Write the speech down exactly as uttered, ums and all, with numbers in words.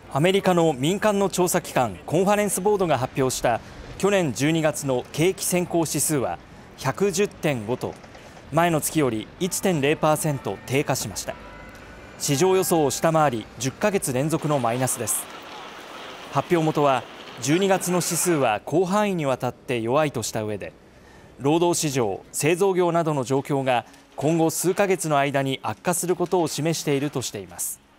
アメリカの民間の調査機関コンファレンスボードが発表した去年じゅうにがつの景気先行指数は ひゃくじゅってんご と前の月より いってんれいパーセント 低下しました。市場予想を下回りじゅっかげつ連続のマイナスです。発表元はじゅうにがつの指数は広範囲にわたって弱いとした上で、労働市場、製造業などの状況が今後数ヶ月の間に悪化することを示しているとしています。